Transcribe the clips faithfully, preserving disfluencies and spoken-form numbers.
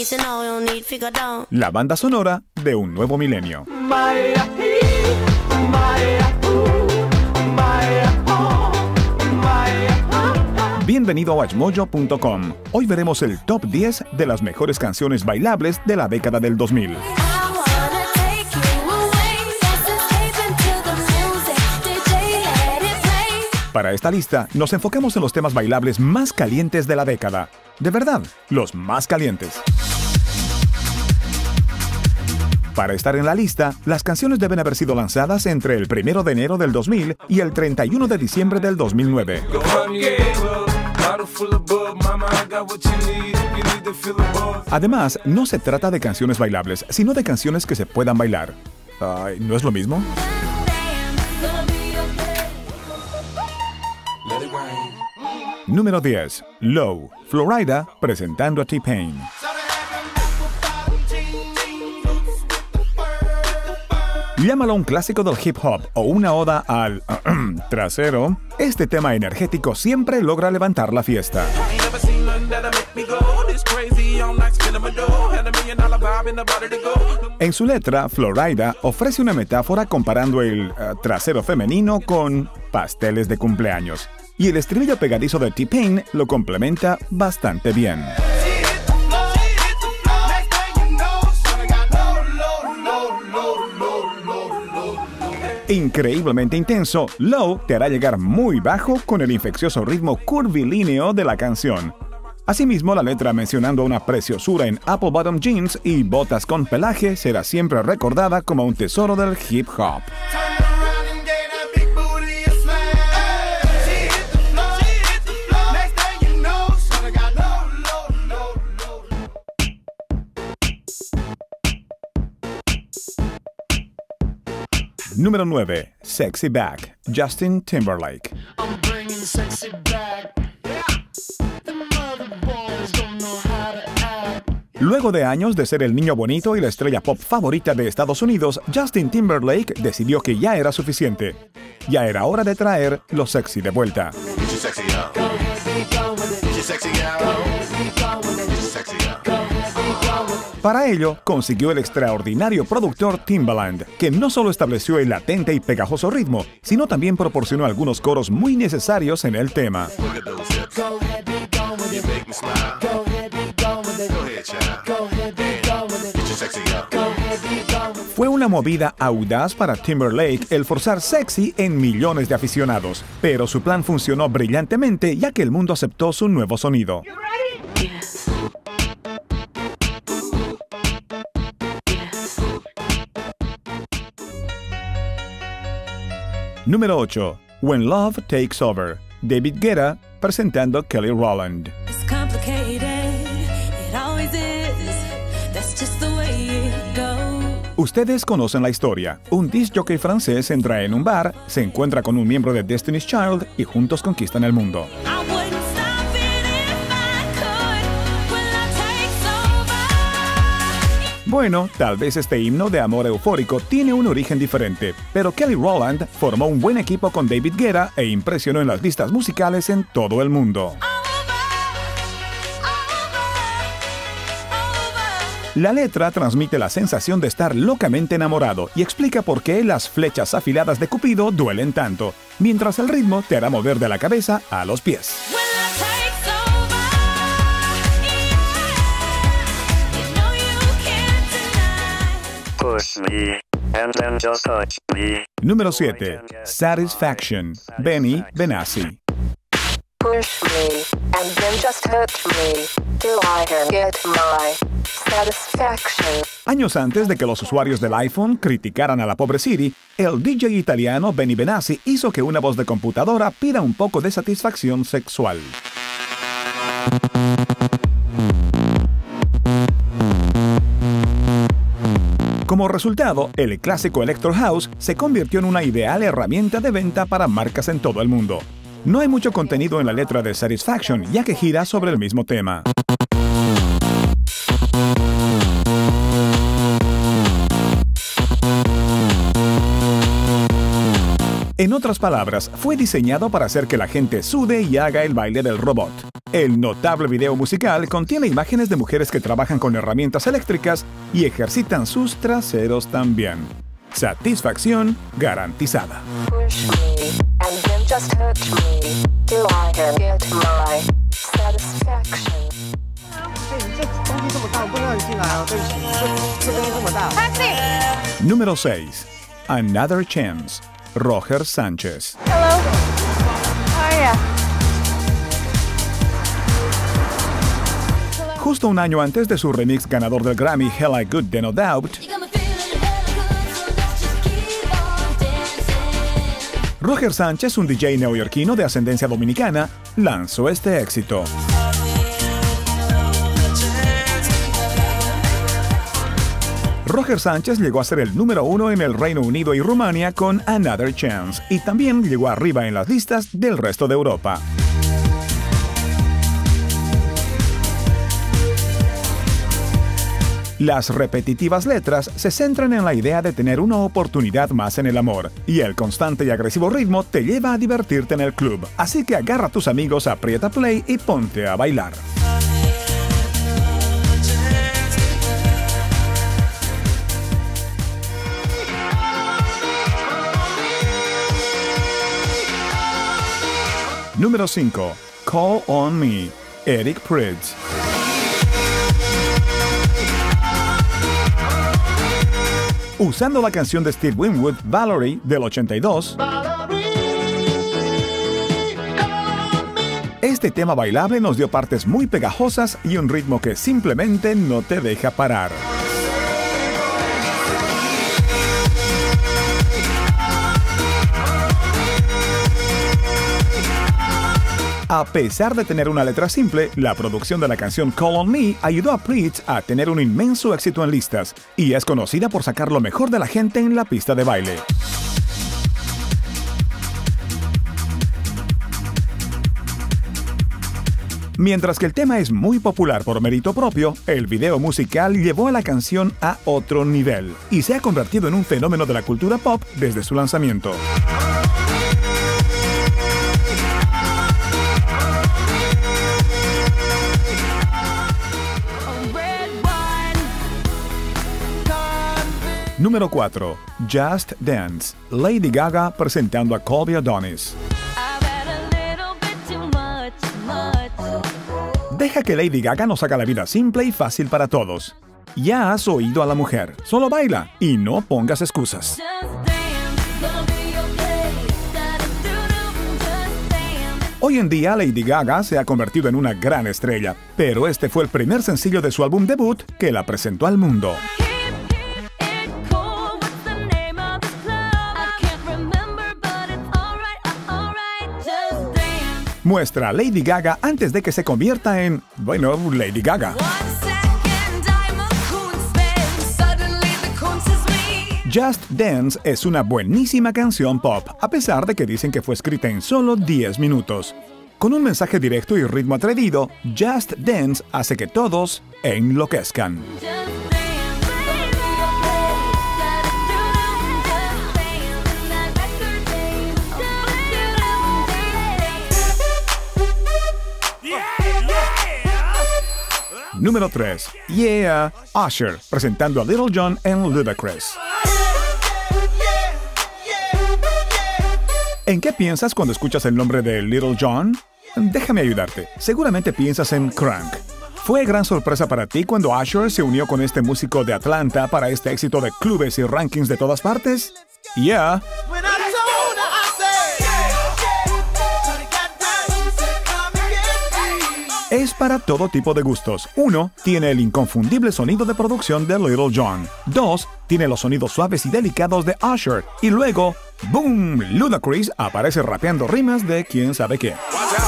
La banda sonora de un nuevo milenio. Bienvenido a watch mojo punto com. Hoy veremos el top diez de las mejores canciones bailables de la década del dos mil. Para esta lista, nos enfocamos en los temas bailables más calientes de la década. De verdad, los más calientes. Para estar en la lista, las canciones deben haber sido lanzadas entre el primero de enero del dos mil y el treinta y uno de diciembre del dos mil nueve. Además, no se trata de canciones bailables, sino de canciones que se puedan bailar. Ay, ¿no es lo mismo? Número diez. Low, Florida, presentando a T-Pain. Llámalo un clásico del hip hop o una oda al trasero, este tema energético siempre logra levantar la fiesta. En su letra, Florida ofrece una metáfora comparando el uh, trasero femenino con pasteles de cumpleaños. Y el estribillo pegadizo de T-Pain lo complementa bastante bien. Increíblemente intenso, Low te hará llegar muy bajo con el infeccioso ritmo curvilíneo de la canción. Asimismo, la letra mencionando una preciosura en apple bottom jeans y botas con pelaje será siempre recordada como un tesoro del hip hop. Número nueve. Sexy Back, Justin Timberlake. Luego de años de ser el niño bonito y la estrella pop favorita de Estados Unidos, Justin Timberlake decidió que ya era suficiente. Ya era hora de traer lo sexy de vuelta. Para ello, consiguió el extraordinario productor Timbaland, que no solo estableció el latente y pegajoso ritmo, sino también proporcionó algunos coros muy necesarios en el tema. Fue una movida audaz para Timberlake el forzar sexy en millones de aficionados, pero su plan funcionó brillantemente ya que el mundo aceptó su nuevo sonido. Número ocho. When Love Takes Over, David Guetta presentando Kelly Rowland. Ustedes conocen la historia. Un disc jockey francés entra en un bar, se encuentra con un miembro de Destiny's Child y juntos conquistan el mundo. Bueno, tal vez este himno de amor eufórico tiene un origen diferente, pero Kelly Rowland formó un buen equipo con David Guetta e impresionó en las listas musicales en todo el mundo. La letra transmite la sensación de estar locamente enamorado y explica por qué las flechas afiladas de Cupido duelen tanto, mientras el ritmo te hará mover de la cabeza a los pies. Push me, and then just touch me. Número siete. Satisfaction, Benny Benassi. Push me, and then just touch me, till I can get my satisfaction. Años antes de que los usuarios del iPhone criticaran a la pobre Siri, el D J italiano Benny Benassi hizo que una voz de computadora pida un poco de satisfacción sexual. Como resultado, el clásico Electro House se convirtió en una ideal herramienta de venta para marcas en todo el mundo. No hay mucho contenido en la letra de Satisfaction, ya que gira sobre el mismo tema. En otras palabras, fue diseñado para hacer que la gente sude y haga el baile del robot. El notable video musical contiene imágenes de mujeres que trabajan con herramientas eléctricas y ejercitan sus traseros también. Satisfacción garantizada. Push me, and then just hurt me, till I can get my satisfaction. 哎，你这东西这么大，我不能让你进来啊！对不起，这这东西这么大。 Taxi! Número seis. Another Chance. Roger Sánchez. Hello. How are ya? Justo un año antes de su remix ganador del Grammy Hella Good de No Doubt, Roger Sánchez, un D J neoyorquino de ascendencia dominicana, lanzó este éxito. Roger Sánchez llegó a ser el número uno en el Reino Unido y Rumania con Another Chance, y también llegó arriba en las listas del resto de Europa. Las repetitivas letras se centran en la idea de tener una oportunidad más en el amor, y el constante y agresivo ritmo te lleva a divertirte en el club, así que agarra a tus amigos, aprieta play y ponte a bailar. Número cinco. Call on Me. Eric Prydz. Usando la canción de Steve Winwood, Valerie, del ochenta y dos, este tema bailable nos dio partes muy pegajosas y un ritmo que simplemente no te deja parar. A pesar de tener una letra simple, la producción de la canción Call on Me ayudó a Prydz a tener un inmenso éxito en listas, y es conocida por sacar lo mejor de la gente en la pista de baile. Mientras que el tema es muy popular por mérito propio, el video musical llevó a la canción a otro nivel, y se ha convertido en un fenómeno de la cultura pop desde su lanzamiento. Número cuatro. Just Dance. Lady Gaga presentando a Colby Adonis. Deja que Lady Gaga nos haga la vida simple y fácil para todos. Ya has oído a la mujer. Solo baila y no pongas excusas. Hoy en día Lady Gaga se ha convertido en una gran estrella, pero este fue el primer sencillo de su álbum debut que la presentó al mundo. Muestra a Lady Gaga antes de que se convierta en, bueno, Lady Gaga. Just Dance es una buenísima canción pop, a pesar de que dicen que fue escrita en solo diez minutos. Con un mensaje directo y ritmo atrevido, Just Dance hace que todos enloquezcan. Número tres. Yeah, Usher, presentando a Little John en Ludacris. ¿En qué piensas cuando escuchas el nombre de Little John? Déjame ayudarte. Seguramente piensas en Crunk. ¿Fue gran sorpresa para ti cuando Usher se unió con este músico de Atlanta para este éxito de clubes y rankings de todas partes? Yeah. Es para todo tipo de gustos. Uno, tiene el inconfundible sonido de producción de Little John. Dos, tiene los sonidos suaves y delicados de Usher. Y luego, ¡boom! Ludacris aparece rapeando rimas de quién sabe qué.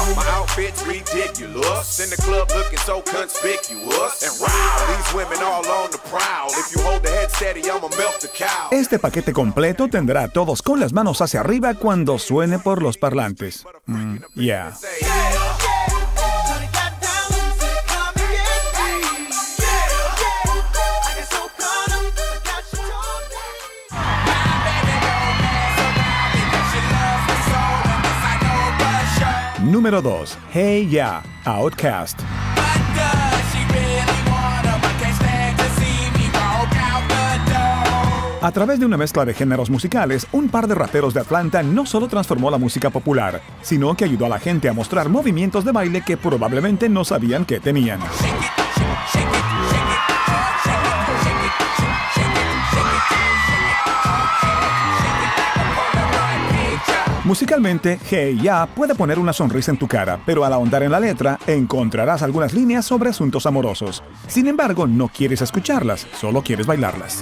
Este paquete completo tendrá a todos con las manos hacia arriba cuando suene por los parlantes. Mm, yeah. Número dos. Hey Ya, Outkast. A través de una mezcla de géneros musicales, un par de raperos de Atlanta no solo transformó la música popular, sino que ayudó a la gente a mostrar movimientos de baile que probablemente no sabían que tenían. Musicalmente, Hey Ya puede poner una sonrisa en tu cara, pero al ahondar en la letra, encontrarás algunas líneas sobre asuntos amorosos. Sin embargo, no quieres escucharlas, solo quieres bailarlas.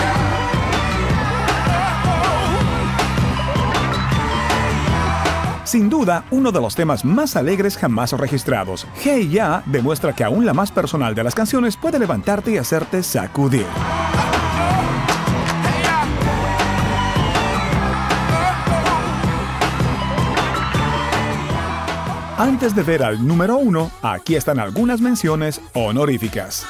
Sin duda, uno de los temas más alegres jamás registrados, Hey Ya demuestra que aún la más personal de las canciones puede levantarte y hacerte sacudir. Antes de ver al número uno, aquí están algunas menciones honoríficas.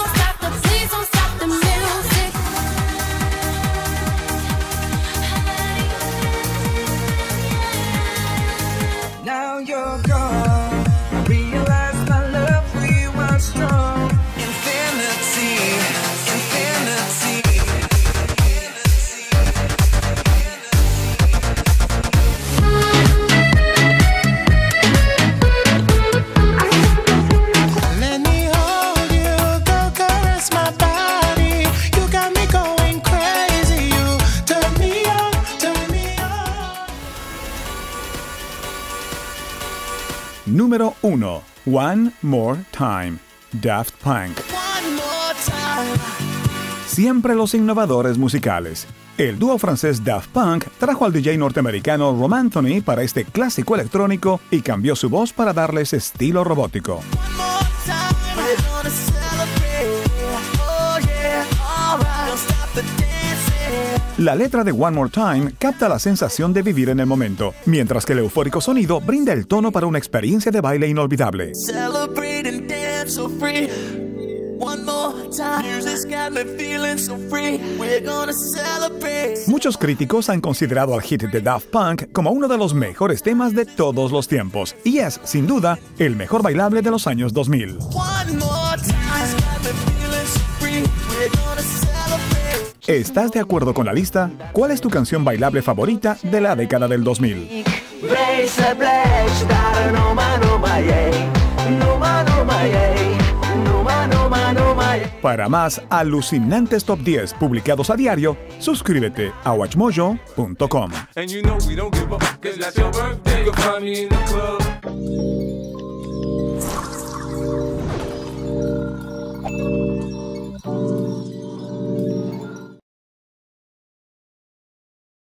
Número uno. One More Time, Daft Punk. Siempre los innovadores musicales. El dúo francés Daft Punk trajo al D J norteamericano Romanthony para este clásico electrónico y cambió su voz para darles estilo robótico. La letra de One More Time capta la sensación de vivir en el momento, mientras que el eufórico sonido brinda el tono para una experiencia de baile inolvidable. Muchos críticos han considerado al hit de Daft Punk como uno de los mejores temas de todos los tiempos, y es, sin duda, el mejor bailable de los años dos mil. ¿Estás de acuerdo con la lista? ¿Cuál es tu canción bailable favorita de la década del dos mil? Para más alucinantes top diez publicados a diario, suscríbete a watch mojo punto com.